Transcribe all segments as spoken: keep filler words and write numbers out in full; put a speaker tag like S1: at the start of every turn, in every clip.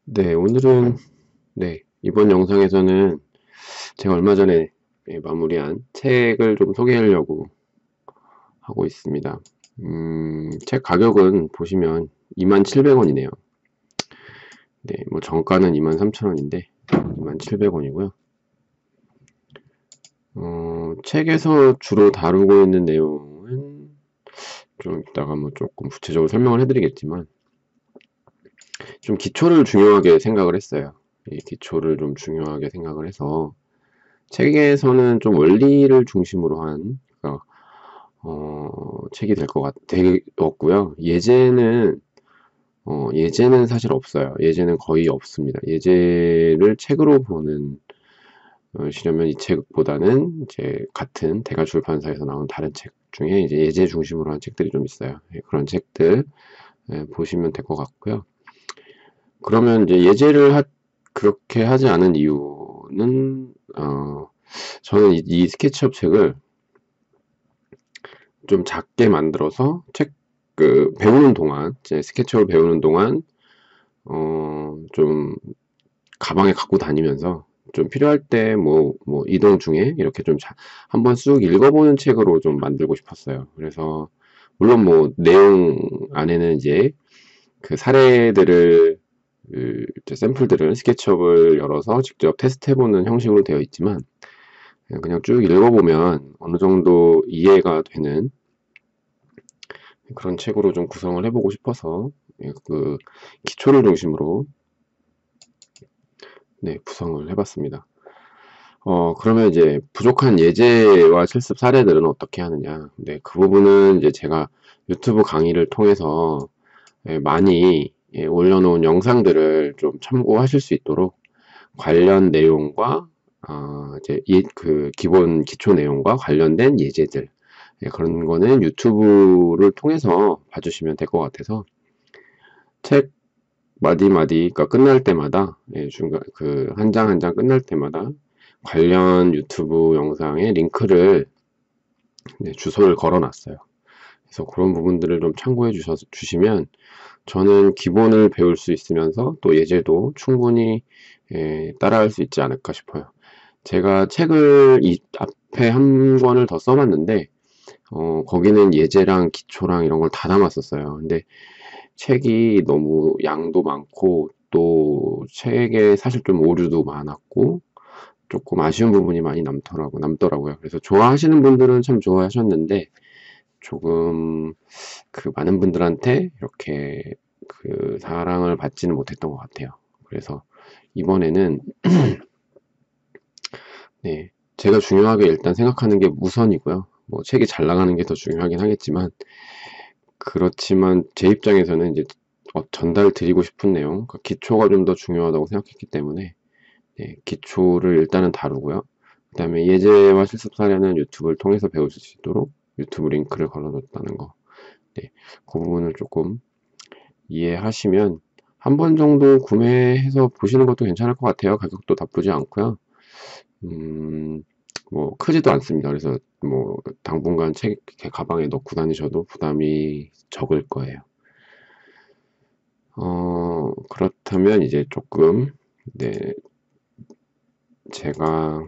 S1: 네, 오늘은, 네, 이번 영상에서는 제가 얼마 전에 예, 마무리한 책을 좀 소개하려고 하고 있습니다. 음, 책 가격은 보시면 이만 칠백 원이네요. 네, 뭐 정가는 이만 삼천 원인데 이만 칠백 원이고요. 어, 책에서 주로 다루고 있는 내용은 좀 이따가 뭐 조금 구체적으로 설명을 해드리겠지만 좀 기초를 중요하게 생각을 했어요. 이 기초를 좀 중요하게 생각을 해서 책에서는 좀 원리를 중심으로 한 그러니까 어, 책이 될 것 같, 되었고요. 예제는, 어, 예제는 사실 없어요. 예제는 거의 없습니다. 예제를 책으로 보는, 어, 시려면 이 책보다는 이제 같은 대가 출판사에서 나온 다른 책 중에 이제 예제 중심으로 한 책들이 좀 있어요. 예, 그런 책들, 예, 보시면 될 것 같고요. 그러면 이제 예제를 하, 그렇게 하지 않은 이유는, 어, 저는 이, 이 스케치업 책을 좀 작게 만들어서 책, 그, 배우는 동안, 제 스케치업을 배우는 동안, 어, 좀, 가방에 갖고 다니면서, 좀 필요할 때, 뭐, 뭐, 이동 중에, 이렇게 좀, 자, 한번 쑥 읽어보는 책으로 좀 만들고 싶었어요. 그래서, 물론 뭐, 내용 안에는 이제, 그 사례들을, 그, 이제 샘플들을, 스케치업을 열어서 직접 테스트해보는 형식으로 되어 있지만, 그냥, 그냥 쭉 읽어보면, 어느 정도 이해가 되는, 그런 책으로 좀 구성을 해보고 싶어서 예, 그 기초를 중심으로 네, 구성을 해봤습니다. 어, 그러면 이제 부족한 예제와 실습 사례들은 어떻게 하느냐? 네, 그 부분은 이제 제가 유튜브 강의를 통해서 예, 많이 예, 올려놓은 영상들을 좀 참고하실 수 있도록 관련 내용과 어, 이제 이, 그 기본 기초 내용과 관련된 예제들 예, 그런 거는 유튜브를 통해서 봐주시면 될 것 같아서 책 마디마디, 그러니까 끝날 때마다, 예, 중간, 그, 한 장 한 장 끝날 때마다 관련 유튜브 영상에 링크를, 네, 주소를 걸어 놨어요. 그래서 그런 부분들을 좀 참고해 주셔, 주시면 저는 기본을 배울 수 있으면서 또 예제도 충분히, 예, 따라할 수 있지 않을까 싶어요. 제가 책을 이 앞에 한 권을 더 써봤는데, 어, 거기는 예제랑 기초랑 이런 걸 다 담았었어요. 근데 책이 너무 양도 많고 또 책에 사실 좀 오류도 많았고 조금 아쉬운 부분이 많이 남더라고, 남더라고요. 그래서 좋아하시는 분들은 참 좋아하셨는데 조금 그 많은 분들한테 이렇게 그 사랑을 받지는 못했던 것 같아요. 그래서 이번에는 네, 제가 중요하게 일단 생각하는 게 우선이고요. 뭐 책이 잘 나가는 게 더 중요하긴 하겠지만 그렇지만 제 입장에서는 이제 어, 전달 드리고 싶은 내용, 그 기초가 좀 더 중요하다고 생각했기 때문에 예, 기초를 일단은 다루고요. 그 다음에 예제와 실습 사례는 유튜브를 통해서 배우실 수 있도록 유튜브 링크를 걸어뒀다는 거. 네, 그 부분을 조금 이해하시면 한 번 정도 구매해서 보시는 것도 괜찮을 것 같아요. 가격도 나쁘지 않고요. 음, 뭐 크지도 않습니다. 그래서 뭐 당분간 책 이렇게 가방에 넣고 다니셔도 부담이 적을 거예요. 어, 그렇다면 이제 조금, 네, 제가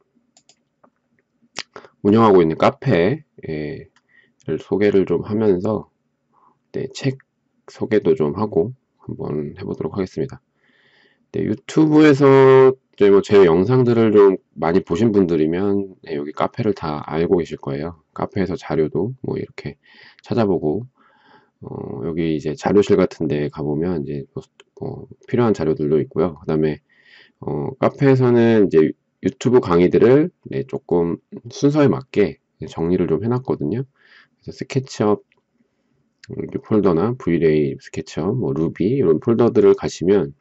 S1: 운영하고 있는 카페를 소개를 좀 하면서, 네, 책 소개도 좀 하고 한번 해보도록 하겠습니다. 네, 유튜브에서 이제 뭐제 영상들을 좀 많이 보신 분들이면, 네, 여기 카페를 다 알고 계실 거예요. 카페에서 자료도 뭐 이렇게 찾아보고, 어, 여기 이제 자료실 같은 데 가보면 이제 뭐, 뭐 필요한 자료들도 있고요. 그 다음에 어, 카페에서는 이제 유튜브 강의들을 네, 조금 순서에 맞게 정리를 좀 해놨거든요. 그래서 스케치업 이렇게 폴더나 브이레이 스케치업, 뭐 루비 이런 폴더들을 가시면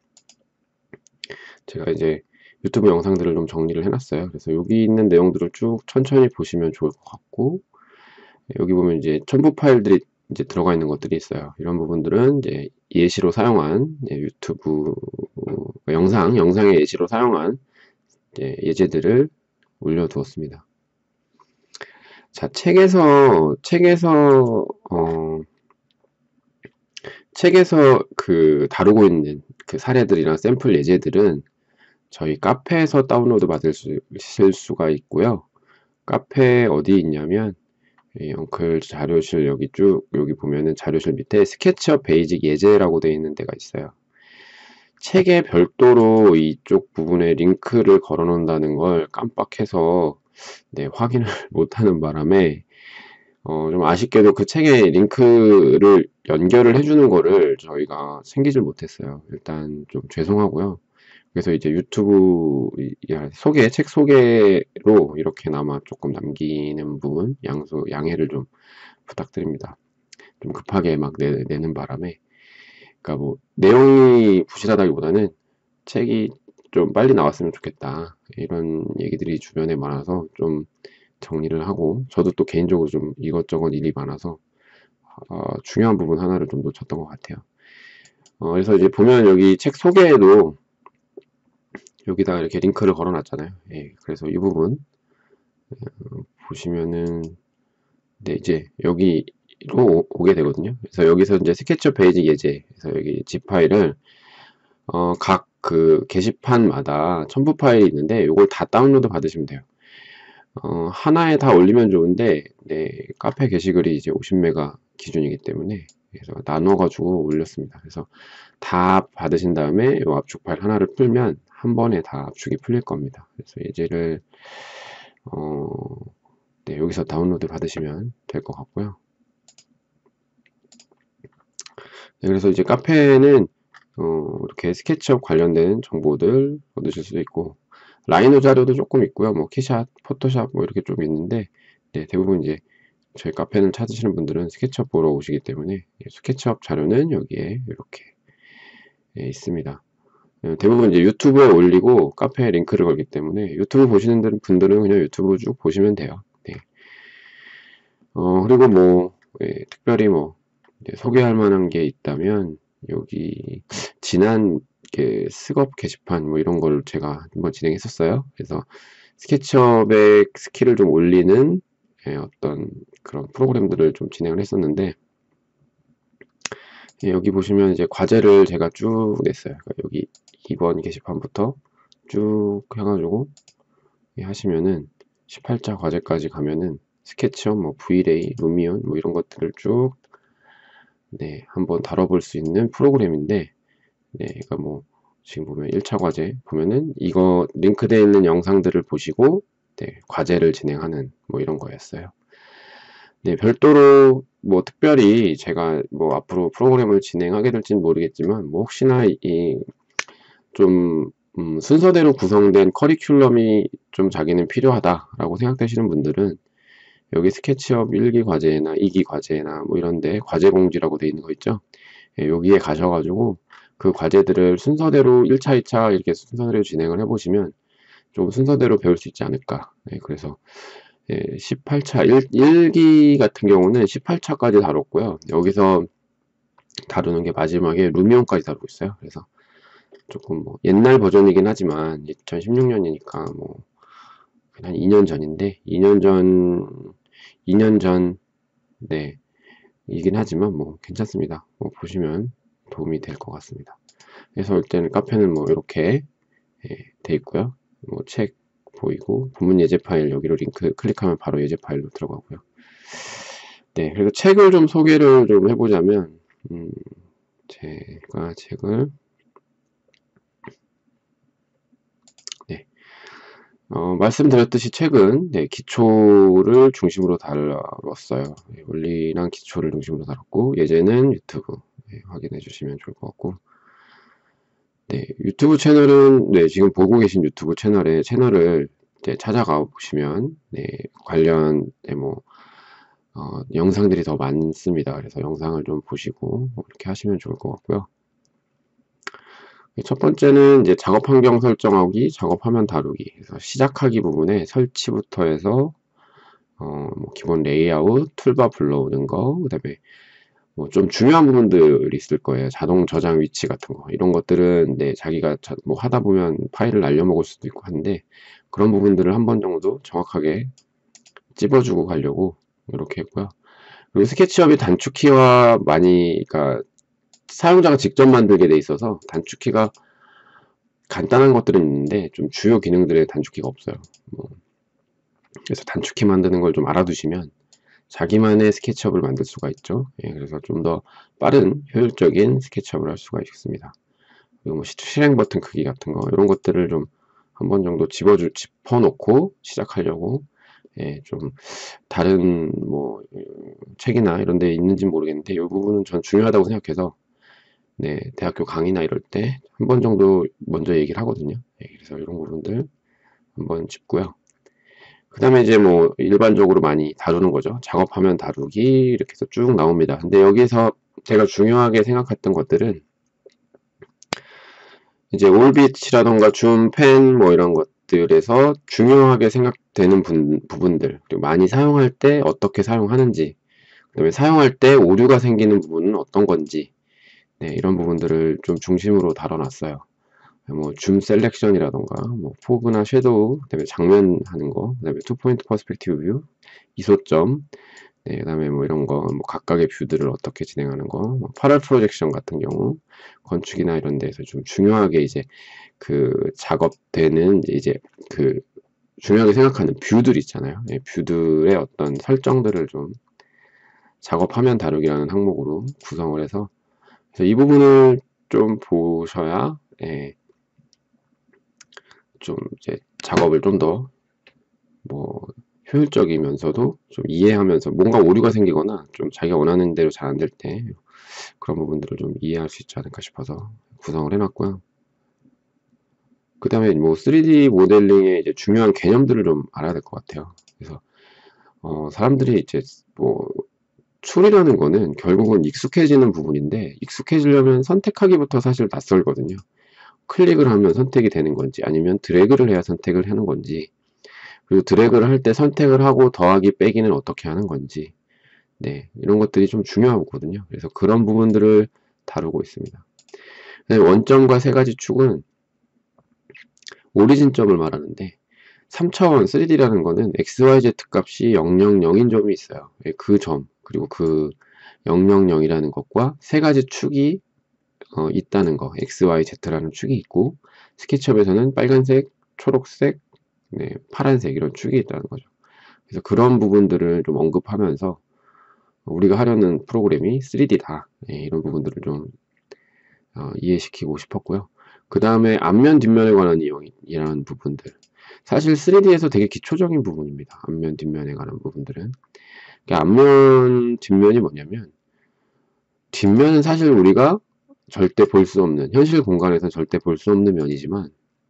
S1: 제가 이제 유튜브 영상들을 좀 정리를 해놨어요. 그래서 여기 있는 내용들을 쭉 천천히 보시면 좋을 것 같고 여기 보면 이제 첨부 파일들이 이제 들어가 있는 것들이 있어요. 이런 부분들은 이제 예시로 사용한 유튜브 영상, 영상의 예시로 사용한 예제들을 올려두었습니다. 자, 책에서, 책에서, 어, 책에서 그 다루고 있는 그 사례들이랑 샘플 예제들은 저희 카페에서 다운로드 받을 수, 실 수가 있고요. 카페 어디 있냐면, 이 엉클 자료실 여기 쭉, 여기 보면은 자료실 밑에 스케치업 베이직 예제라고 되어 있는 데가 있어요. 책에 별도로 이쪽 부분에 링크를 걸어 놓는다는 걸 깜빡해서 네, 확인을 못하는 바람에 어, 좀 아쉽게도 그 책에 링크를 연결을 해주는 거를 저희가 생기질 못했어요. 일단 좀 죄송하고요. 그래서 이제 유튜브 소개, 책 소개로 이렇게나마 조금 남기는 부분 양수, 양해를 좀 부탁드립니다. 좀 급하게 막 내, 내는 바람에. 그러니까 뭐 내용이 부실하다기보다는 책이 좀 빨리 나왔으면 좋겠다. 이런 얘기들이 주변에 많아서 좀 정리를 하고, 저도 또 개인적으로 좀 이것저것 일이 많아서 어, 중요한 부분 하나를 좀 놓쳤던 것 같아요. 어, 그래서 이제 보면 여기 책 소개에도 여기다가 이렇게 링크를 걸어 놨잖아요. 예, 그래서 이 부분 어, 보시면은 네, 이제 여기로 오- 오게 되거든요. 그래서 여기서 이제 스케치업 베이직 예제, 그래서 여기 zip 파일을 어, 각 그 게시판마다 첨부 파일이 있는데 이걸 다 다운로드 받으시면 돼요. 어, 하나에 다 올리면 좋은데 네, 카페 게시글이 이제 오십 메가 기준이기 때문에 그래서 나눠가지고 올렸습니다. 그래서 다 받으신 다음에 이 압축 파일 하나를 풀면 한 번에 다 압축이 풀릴 겁니다. 그래서 예제를 어, 네, 여기서 다운로드 받으시면 될 것 같고요. 네, 그래서 이제 카페는 어, 이렇게 스케치업 관련된 정보들 얻으실 수도 있고 라이노 자료도 조금 있고요. 뭐 키샷, 포토샵 뭐 이렇게 좀 있는데 네, 대부분 이제 저희 카페를 찾으시는 분들은 스케치업 보러 오시기 때문에 스케치업 자료는 여기에 이렇게 예, 있습니다. 예, 대부분 이제 유튜브에 올리고 카페에 링크를 걸기 때문에 유튜브 보시는 분들은 그냥 유튜브 쭉 보시면 돼요. 네. 어, 그리고 뭐 예, 특별히 뭐 이제 소개할 만한 게 있다면 여기 지난 그 스컵 게시판 뭐 이런 걸 제가 한번 진행했었어요. 그래서 스케치업의 스킬을 좀 올리는 예, 어떤 그런 프로그램들을 좀 진행을 했었는데 예, 여기 보시면 이제 과제를 제가 쭉 냈어요. 그러니까 여기 이 번 게시판부터 쭉 해가지고 예, 하시면은 십팔 자 과제까지 가면은 스케치업, 뭐 브이레이, 루미온 뭐 이런 것들을 쭉 네, 한번 다뤄볼 수 있는 프로그램인데 네, 그러니까 뭐 지금 보면 일 차 과제 보면은 이거 링크되어 있는 영상들을 보시고 네, 과제를 진행하는 뭐 이런 거였어요. 네, 별도로 뭐 특별히 제가 뭐 앞으로 프로그램을 진행하게 될지는 모르겠지만 뭐 혹시나 이 좀 음, 순서대로 구성된 커리큘럼이 좀 자기는 필요하다라고 생각되시는 분들은 여기 스케치업 일 기 과제나 이 기 과제나 뭐 이런데 과제 공지라고 되어 있는 거 있죠. 예, 여기에 가셔가지고 그 과제들을 순서대로 일 차, 이 차 이렇게 순서대로 진행을 해보시면 좀 순서대로 배울 수 있지 않을까. 예, 그래서 예, 십팔 차 일, 일 기 같은 경우는 십팔 차까지 다뤘고요. 여기서 다루는 게 마지막에 루미온까지 다루고 있어요. 그래서 조금 뭐 옛날 버전이긴 하지만 이천십육 년이니까 뭐 한 이 년 전인데 이 년 전, 이 년 전, 네, 이긴 하지만 뭐 괜찮습니다. 뭐 보시면 도움이 될 것 같습니다. 그래서 일단 카페는 뭐 이렇게 예, 돼 있고요. 뭐 책 보이고 본문 예제 파일 여기로 링크 클릭하면 바로 예제 파일로 들어가고요. 네, 그래서 책을 좀 소개를 좀 해보자면 음, 제가 책을 네, 어, 말씀드렸듯이 책은 네, 기초를 중심으로 다뤘어요. 네, 원리랑 기초를 중심으로 다뤘고 예제는 유튜브 네, 확인해 주시면 좋을 것 같고 네, 유튜브 채널은 네, 지금 보고 계신 유튜브 채널에 채널을 이제 찾아가 보시면 네, 관련 네, 뭐 어, 영상들이 더 많습니다. 그래서 영상을 좀 보시고 뭐 이렇게 하시면 좋을 것 같고요. 첫 번째는 이제 작업 환경 설정하기, 작업 화면 다루기. 그래서 시작하기 부분에 설치부터 해서 어, 뭐 기본 레이아웃, 툴바 불러오는 거, 그다음에 뭐 좀 중요한 부분들이 있을 거예요. 자동 저장 위치 같은 거. 이런 것들은 네, 자기가 자, 뭐 하다 보면 파일을 날려먹을 수도 있고 한데 그런 부분들을 한 번 정도 정확하게 찝어주고 가려고 이렇게 했고요. 그리고 스케치업이 단축키와 많이 그러니까 사용자가 직접 만들게 돼 있어서 단축키가 간단한 것들은 있는데 좀 주요 기능들의 단축키가 없어요. 뭐 그래서 단축키 만드는 걸 좀 알아두시면 자기만의 스케치업을 만들 수가 있죠. 예, 그래서 좀 더 빠른 효율적인 스케치업을 할 수가 있습니다. 그리고 뭐 실행 버튼 크기 같은 거 이런 것들을 좀 한 번 정도 집어주 짚어놓고 시작하려고, 예, 좀 다른 뭐 책이나 이런 데 있는지 모르겠는데 이 부분은 전 중요하다고 생각해서, 네, 대학교 강의나 이럴 때 한 번 정도 먼저 얘기를 하거든요. 예, 그래서 이런 부분들 한번 짚고요. 그 다음에 이제 뭐 일반적으로 많이 다루는 거죠. 작업하면 다루기 이렇게 해서 쭉 나옵니다. 근데 여기서 제가 중요하게 생각했던 것들은 이제 올빗이라던가 줌, 펜 뭐 이런 것들에서 중요하게 생각되는 분, 부분들, 그리고 많이 사용할 때 어떻게 사용하는지, 그 다음에 사용할 때 오류가 생기는 부분은 어떤 건지, 네, 이런 부분들을 좀 중심으로 다뤄놨어요. 뭐 줌 셀렉션이라던가 뭐 포그나 섀도우, 그다음에 장면 하는 거, 그다음에 투 포인트 퍼스펙티브 뷰, 이소점, 네, 그다음에 뭐 이런 거, 뭐 각각의 뷰들을 어떻게 진행하는 거, 뭐 파럴 프로젝션 같은 경우 건축이나 이런 데서 좀 중요하게 이제 그 작업되는 이제 그 중요하게 생각하는 뷰들 있잖아요. 예, 뷰들의 어떤 설정들을 좀 작업하면 다루기라는 항목으로 구성을 해서, 그래서 이 부분을 좀 보셔야, 예, 좀 이제 작업을 좀 더 뭐 효율적이면서도 좀 이해하면서 뭔가 오류가 생기거나 좀 자기가 원하는 대로 잘 안 될 때 그런 부분들을 좀 이해할 수 있지 않을까 싶어서 구성을 해놨고요. 그 다음에 뭐 쓰리디 모델링의 이제 중요한 개념들을 좀 알아야 될 것 같아요. 그래서 어 사람들이 이제 뭐 툴이라는 거는 결국은 익숙해지는 부분인데, 익숙해지려면 선택하기부터 사실 낯설거든요. 클릭을 하면 선택이 되는 건지 아니면 드래그를 해야 선택을 하는 건지, 그리고 드래그를 할 때 선택을 하고 더하기 빼기는 어떻게 하는 건지, 네, 이런 것들이 좀 중요하거든요. 그래서 그런 부분들을 다루고 있습니다. 원점과 세 가지 축은 오리진점을 말하는데, 삼 차원 쓰리디라는 거는 엑스 와이 제드 값이 영영영인 점이 있어요. 그 점, 그리고 그 영영영이라는 것과 세 가지 축이 어, 있다는 거, 엑스 와이 제드라는 축이 있고, 스케치업에서는 빨간색, 초록색, 네, 파란색 이런 축이 있다는 거죠. 그래서 그런 부분들을 좀 언급하면서 우리가 하려는 프로그램이 쓰리디다, 네, 이런 부분들을 좀 어, 이해시키고 싶었고요. 그 다음에 앞면 뒷면에 관한 이야기라는 부분들, 사실 쓰리디에서 되게 기초적인 부분입니다. 앞면 뒷면에 관한 부분들은. 그러니까 앞면 뒷면이 뭐냐면, 뒷면은 사실 우리가 절대 볼 수 없는, 현실 공간에서 절대 볼 수 없는 면이지만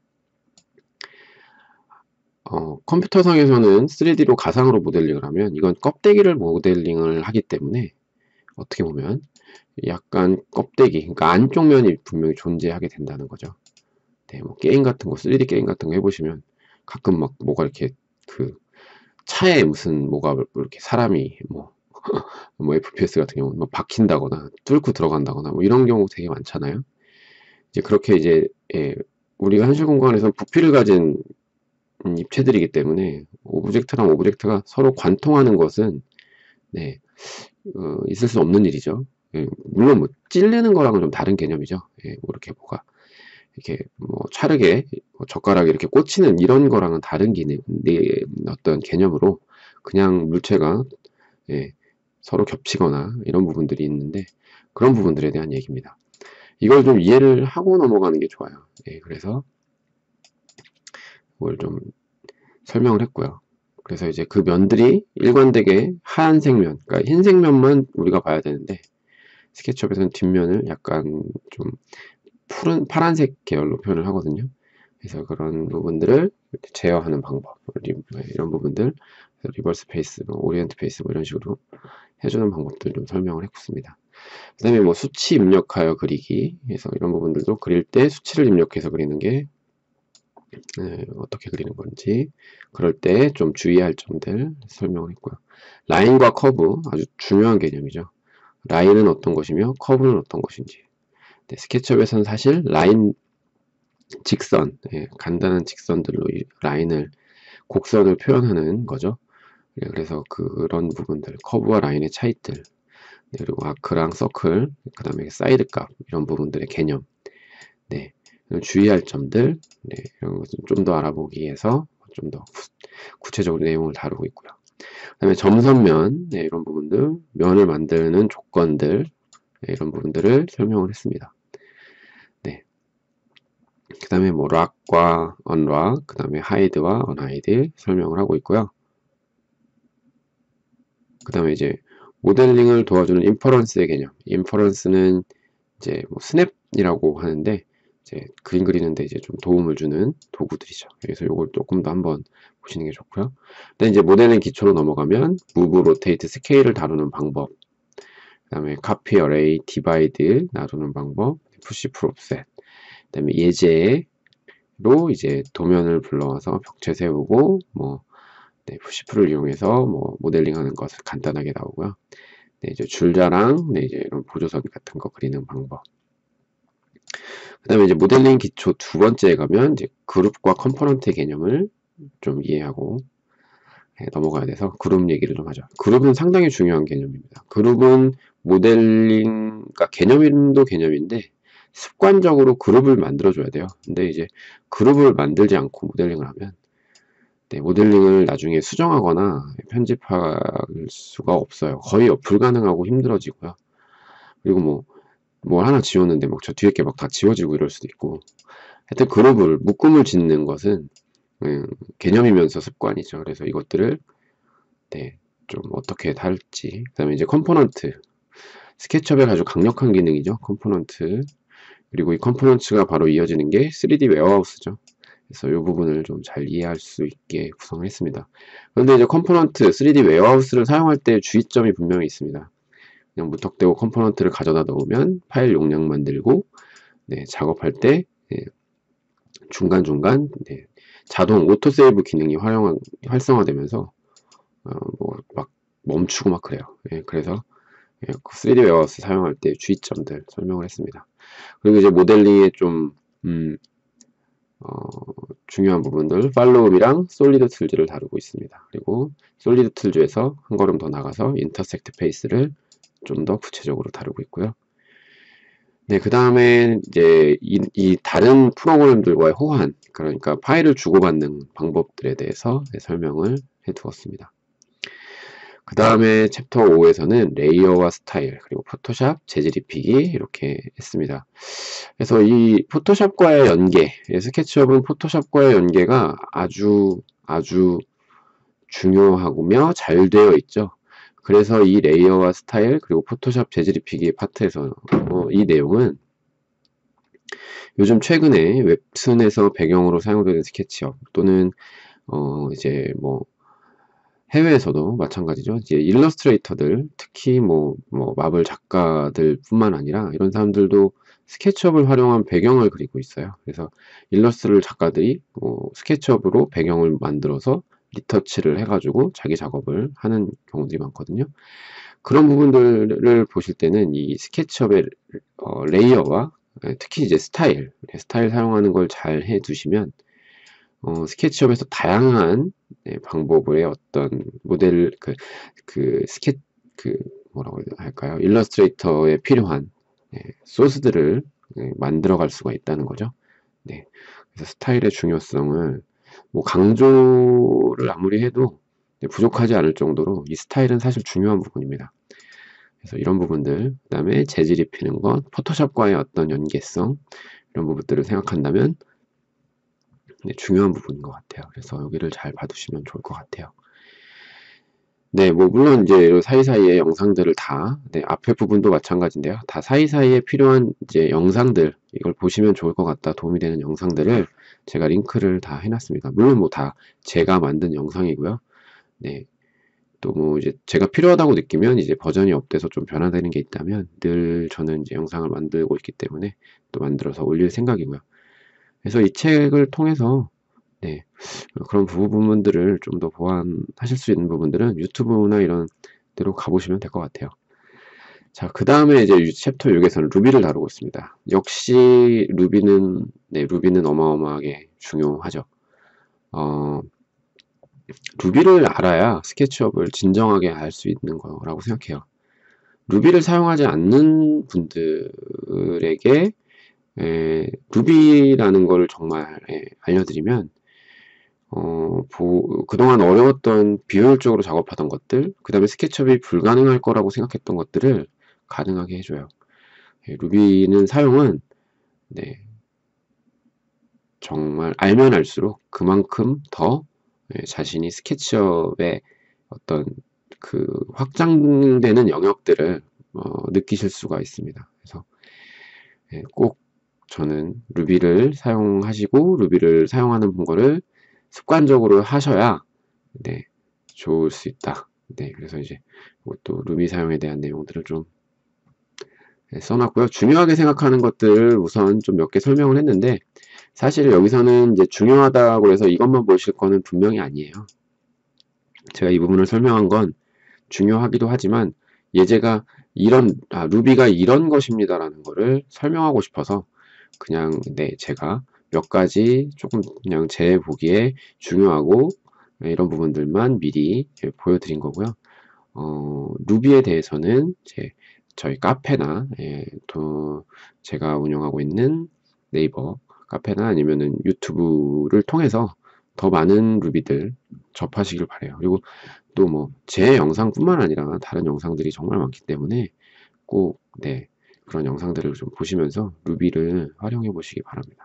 S1: 어, 컴퓨터상에서는 쓰리디로 가상으로 모델링을 하면 이건 껍데기를 모델링을 하기 때문에 어떻게 보면 약간 껍데기, 그러니까 안쪽 면이 분명히 존재하게 된다는 거죠. 네, 뭐 게임 같은 거, 쓰리디 게임 같은 거 해보시면 가끔 막 뭐가 이렇게 그 차에 무슨 뭐가 이렇게 사람이 뭐, 뭐 에프피에스 같은 경우는 뭐 박힌다거나 뚫고 들어간다거나 뭐 이런 경우 되게 많잖아요. 이제 그렇게 이제, 예, 우리가 현실 공간에서 부피를 가진 음, 입체들이기 때문에 오브젝트랑 오브젝트가 서로 관통하는 것은, 네, 어, 있을 수 없는 일이죠. 예, 물론 뭐 찔리는 거랑은 좀 다른 개념이죠. 예, 뭐 이렇게 뭐가 이렇게 뭐 차르게 뭐 젓가락이 이렇게 꽂히는 이런 거랑은 다른 기능, 네, 어떤 개념으로 그냥 물체가, 예, 서로 겹치거나 이런 부분들이 있는데, 그런 부분들에 대한 얘기입니다. 이걸 좀 이해를 하고 넘어가는 게 좋아요. 예, 그래서 그걸 좀 설명을 했고요. 그래서 이제 그 면들이 일관되게 하얀색 면, 그러니까 흰색 면만 우리가 봐야 되는데, 스케치업에서는 뒷면을 약간 좀 푸른 파란색 계열로 표현을 하거든요. 그래서 그런 부분들을 제어하는 방법, 이런 부분들, 리버스 페이스, 뭐 오리엔트 페이스 뭐 이런 식으로 해주는 방법들 좀 설명을 했습니다. 그 다음에 뭐 수치 입력하여 그리기, 그래서 이런 부분들도 그릴 때 수치를 입력해서 그리는 게, 네, 어떻게 그리는 건지, 그럴 때 좀 주의할 점들 설명을 했고요. 라인과 커브, 아주 중요한 개념이죠. 라인은 어떤 것이며 커브는 어떤 것인지. 네, 스케치업에서는 사실 라인, 직선, 예, 간단한 직선들로 이 라인을, 곡선을 표현하는 거죠. 예, 그래서 그런 부분들, 커브와 라인의 차이들, 네, 그리고 아크랑 서클, 그 다음에 사이드 값, 이런 부분들의 개념, 네, 주의할 점들, 네, 이런 것을 좀 더 알아보기 위해서 좀 더 구체적으로 내용을 다루고 있고요. 그 다음에 점선면, 네, 이런 부분들, 면을 만드는 조건들, 네, 이런 부분들을 설명을 했습니다. 네. 그 다음에 뭐 락과 언락, 그 다음에 하이드와 언하이드 설명을 하고 있고요. 그 다음에 이제 모델링을 도와주는 인퍼런스의 개념. 인퍼런스는 이제 뭐 스냅이라고 하는데 이제 그림 그리는데 이제 좀 도움을 주는 도구들이죠. 그래서 이걸 조금 더 한번 보시는 게 좋고요. 근데 이제 모델링 기초로 넘어가면 무브, 로테이트, 스케일을 다루는 방법. 그 다음에 카피, 어레이, 디바이드 다루는 방법. 푸시, 프롭셋. 그 다음에 예제로 이제 도면을 불러와서 벽체 세우고 뭐 네, 푸시프를 이용해서 뭐 모델링하는 것을 간단하게 나오고요. 네, 이제 줄자랑 네, 이제 이런 보조선 같은 거 그리는 방법. 그 다음에 이제 모델링 기초 두 번째에 가면 이제 그룹과 컴포넌트의 개념을 좀 이해하고 네, 넘어가야 돼서 그룹 얘기를 좀 하죠. 그룹은 상당히 중요한 개념입니다. 그룹은 모델링, 그러니까 개념도 개념인데 습관적으로 그룹을 만들어줘야 돼요. 근데 이제 그룹을 만들지 않고 모델링을 하면 네, 모델링을 나중에 수정하거나 편집할 수가 없어요. 거의 불가능하고 힘들어지고요. 그리고 뭐, 뭘 하나 지웠는데 막 저 뒤에 게 막 다 지워지고 이럴 수도 있고. 하여튼 그룹을, 묶음을 짓는 것은 음, 개념이면서 습관이죠. 그래서 이것들을 네, 좀 어떻게 다룰지. 그 다음에 이제 컴포넌트. 스케치업의 아주 강력한 기능이죠. 컴포넌트. 그리고 이 컴포넌트가 바로 이어지는 게 쓰리디 웨어하우스죠. 그래서 이 부분을 좀 잘 이해할 수 있게 구성을 했습니다. 그런데 이제 컴포넌트 쓰리디 웨어하우스를 사용할 때 주의점이 분명히 있습니다. 그냥 무턱대고 컴포넌트를 가져다 놓으면 파일 용량만 들고 네, 작업할 때 네, 중간중간 네, 자동 오토세이브 기능이 활용, 활성화되면서 어, 뭐 막 멈추고 막 그래요. 예, 그래서 예, 쓰리디 웨어하우스 사용할 때 주의점들 설명을 했습니다. 그리고 이제 모델링의 좀 음, 어, 중요한 부분들 팔로우이랑 솔리드 툴즈를 다루고 있습니다. 그리고 솔리드 툴즈에서 한 걸음 더 나가서 인터섹트 페이스를 좀 더 구체적으로 다루고 있고요. 네, 그 다음에 이제 이, 이 다른 프로그램들과의 호환, 그러니까 파일을 주고받는 방법들에 대해서 네, 설명을 해두었습니다. 그 다음에 챕터 오에서는 레이어와 스타일, 그리고 포토샵, 재질 입히기 이렇게 했습니다. 그래서 이 포토샵과의 연계, 스케치업은 포토샵과의 연계가 아주 아주 중요하고며 잘 되어 있죠. 그래서 이 레이어와 스타일 그리고 포토샵 재질 입히기 파트에서 어, 이 내용은 요즘 최근에 웹툰에서 배경으로 사용되는 스케치업 또는 어 이제 뭐 해외에서도 마찬가지죠. 이제 일러스트레이터들, 특히 뭐, 뭐, 마블 작가들 뿐만 아니라 이런 사람들도 스케치업을 활용한 배경을 그리고 있어요. 그래서 일러스트를 작가들이 뭐 스케치업으로 배경을 만들어서 리터치를 해가지고 자기 작업을 하는 경우들이 많거든요. 그런 부분들을 보실 때는 이 스케치업의 어, 레이어와 특히 이제 스타일, 스타일 사용하는 걸 잘 해두시면 어, 스케치업에서 다양한 네, 방법의 어떤 모델 그, 그 스케 그 뭐라고 할까요? 일러스트레이터에 필요한 네, 소스들을 네, 만들어 갈 수가 있다는 거죠. 네. 그래서 스타일의 중요성을 뭐 강조를 아무리 해도 네, 부족하지 않을 정도로 이 스타일은 사실 중요한 부분입니다. 그래서 이런 부분들, 그 다음에 재질 입히는 것, 포토샵과의 어떤 연계성 이런 부분들을 생각한다면 네, 중요한 부분인 것 같아요. 그래서 여기를 잘 봐두시면 좋을 것 같아요. 네, 뭐 물론 이제 사이사이의 영상들을 다, 네, 앞에 부분도 마찬가지인데요. 다 사이사이에 필요한 이제 영상들 이걸 보시면 좋을 것 같다 도움이 되는 영상들을 제가 링크를 다 해놨습니다. 물론 뭐 다 제가 만든 영상이고요. 네, 또 뭐 이제 제가 필요하다고 느끼면 이제 버전이 업돼서 좀 변화되는 게 있다면 늘 저는 이제 영상을 만들고 있기 때문에 또 만들어서 올릴 생각이고요. 그래서 이 책을 통해서 네, 그런 부분들을 좀 더 보완하실 수 있는 부분들은 유튜브나 이런 데로 가보시면 될 것 같아요. 자, 그 다음에 이제 챕터 육에서는 루비를 다루고 있습니다. 역시 루비는 네, 루비는 어마어마하게 중요하죠. 어, 루비를 알아야 스케치업을 진정하게 알 수 있는 거라고 생각해요. 루비를 사용하지 않는 분들에게 에, 루비라는 걸 정말 에, 알려드리면 어, 보, 그동안 어려웠던 비효율적으로 작업하던 것들, 그 다음에 스케치업이 불가능할 거라고 생각했던 것들을 가능하게 해줘요. 예, 루비는 사용은 네, 정말 알면 알수록 그만큼 더 예, 자신이 스케치업의 어떤 그 확장되는 영역들을 어, 느끼실 수가 있습니다. 그래서 예, 꼭 저는 루비를 사용하시고 루비를 사용하는 거를 습관적으로 하셔야 네, 좋을 수 있다. 네, 그래서 이제 또 루비 사용에 대한 내용들을 좀 네, 써놨고요. 중요하게 생각하는 것들 우선 좀 몇 개 설명을 했는데 사실 여기서는 이제 중요하다고 해서 이것만 보실 거는 분명히 아니에요. 제가 이 부분을 설명한 건 중요하기도 하지만 예제가 이런 아, 루비가 이런 것입니다라는 거를 설명하고 싶어서 그냥 네 제가 몇 가지 조금 그냥 제 보기에 중요하고 이런 부분들만 미리 보여드린 거고요. 어, 루비에 대해서는 제 저희 카페나 예, 또 제가 운영하고 있는 네이버 카페나 아니면은 유튜브를 통해서 더 많은 루비들 접하시길 바래요. 그리고 또 뭐 제 영상뿐만 아니라 다른 영상들이 정말 많기 때문에 꼭 네, 그런 영상들을 좀 보시면서 루비를 활용해 보시기 바랍니다.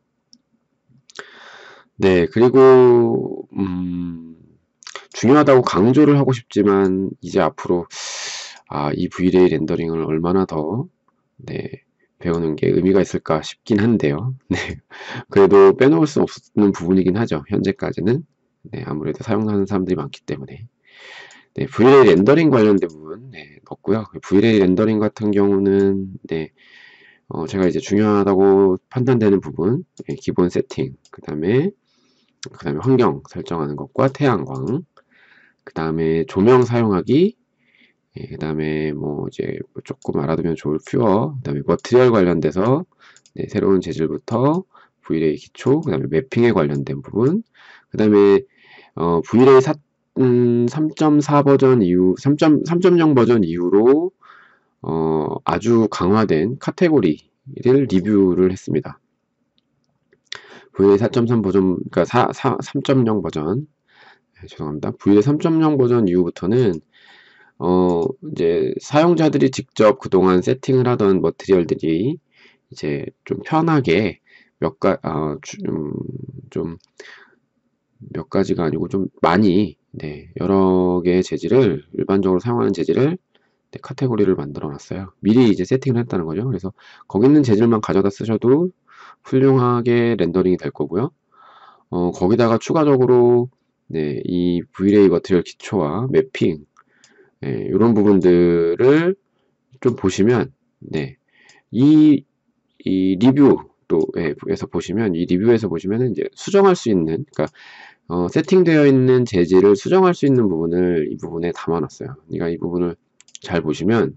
S1: 네, 그리고 음, 중요하다고 강조를 하고 싶지만 이제 앞으로 아, 이 브이레이 렌더링을 얼마나 더 네, 배우는 게 의미가 있을까 싶긴 한데요. 네, 그래도 빼놓을 수 없는 부분이긴 하죠. 현재까지는 네, 아무래도 사용하는 사람들이 많기 때문에 네, 브이레이 렌더링 관련된 부분 네, 넣었고요. 브이레이 렌더링 같은 경우는 네, 어, 제가 이제 중요하다고 판단되는 부분 네, 기본 세팅 그 다음에 그 다음에 환경 설정하는 것과 태양광 그 다음에 조명 사용하기 예, 그 다음에 뭐 이제 조금 알아두면 좋을 퓨어 그 다음에 머티리얼 관련돼서 네, 새로운 재질부터 브이레이 기초 그 다음에 매핑에 관련된 부분 그 다음에 어, 브이레이 사, 음, 삼 점 사 버전 이후 삼 점 삼 점 영 버전 이후로 어, 아주 강화된 카테고리를 리뷰를 했습니다. 브이레이 사 점 삼 버전 그러니까 사, 사, 삼 점 영 버전 네, 죄송합니다. 브이레이 삼 점 영 버전 이후부터는 어, 이제 사용자들이 직접 그동안 세팅을 하던 머티리얼들이 이제 좀 편하게 몇 가, 어, 좀, 좀, 몇 가지가 아니고 좀 많이, 네, 여러 개의 재질을, 일반적으로 사용하는 재질을 네, 카테고리를 만들어 놨어요. 미리 이제 세팅을 했다는 거죠. 그래서 거기 있는 재질만 가져다 쓰셔도 훌륭하게 렌더링이 될 거고요. 어, 거기다가 추가적으로 네, 이 브이레이 머티리얼 기초와 매핑 예, 이런 부분들을 좀 보시면 네, 이, 이 리뷰 또에서 보시면 이 리뷰에서 보시면은 이제 수정할 수 있는 그러니까 어, 세팅되어 있는 재질을 수정할 수 있는 부분을 이 부분에 담아놨어요. 그러니까 이 부분을 잘 보시면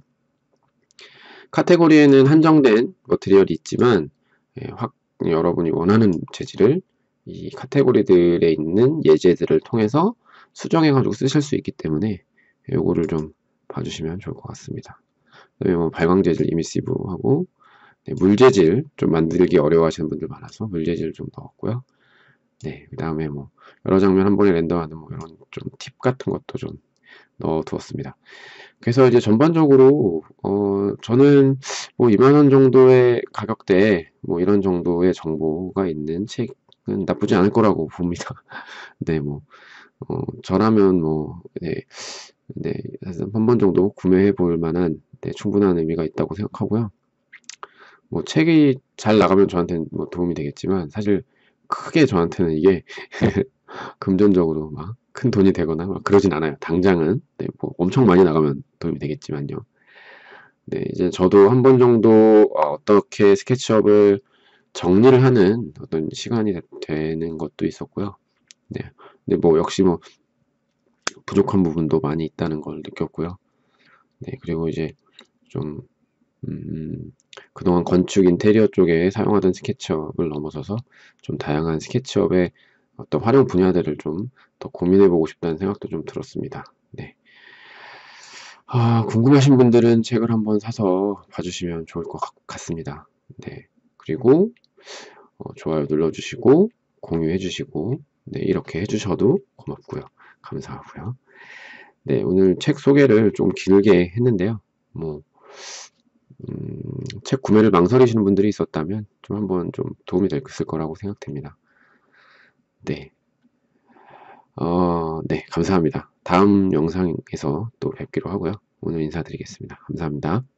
S1: 카테고리에는 한정된 머티리얼이 있지만 예, 확 여러분이 원하는 재질을 이 카테고리들에 있는 예제들을 통해서 수정해가지고 쓰실 수 있기 때문에 요거를 좀 봐주시면 좋을 것 같습니다. 그다음에 뭐 발광 재질 이미시브하고 네, 물재질 좀 만들기 어려워하시는 분들 많아서 물재질 좀 넣었고요. 네, 그 다음에 뭐 여러 장면 한 번에 렌더하는 뭐 이런 좀 팁 같은 것도 좀 넣어두었습니다. 그래서 이제 전반적으로 어 저는 뭐 이만 원 정도의 가격대에 뭐 이런 정도의 정보가 있는 책은 나쁘지 않을 거라고 봅니다. 네, 뭐 어, 저라면 뭐 네, 네, 한 번 정도 구매해 볼 만한 네, 충분한 의미가 있다고 생각하고요. 뭐 책이 잘 나가면 저한테는 뭐 도움이 되겠지만 사실 크게 저한테는 이게 금전적으로 막 큰 돈이 되거나 막 그러진 않아요. 당장은 네, 뭐 엄청 많이 나가면 도움이 되겠지만요. 네, 이제 저도 한 번 정도 어, 어떻게 스케치업을 정리를 하는 어떤 시간이 되, 되는 것도 있었고요. 네, 근데 뭐 역시 뭐 부족한 부분도 많이 있다는 걸 느꼈고요. 네, 그리고 이제 좀 음, 그동안 건축 인테리어 쪽에 사용하던 스케치업을 넘어서서 좀 다양한 스케치업의 어떤 활용 분야들을 좀 더 고민해보고 싶다는 생각도 좀 들었습니다. 네. 아, 궁금하신 분들은 책을 한번 사서 봐주시면 좋을 것 같- 같습니다. 네. 그리고 어, 좋아요 눌러주시고 공유해주시고 네, 이렇게 해주셔도 고맙고요. 감사하고요. 네, 오늘 책 소개를 좀 길게 했는데요. 뭐, 음, 책 구매를 망설이시는 분들이 있었다면 좀 한번 좀 도움이 됐을 거라고 생각됩니다. 네. 어, 네, 감사합니다. 다음 영상에서 또 뵙기로 하고요. 오늘 인사드리겠습니다. 감사합니다.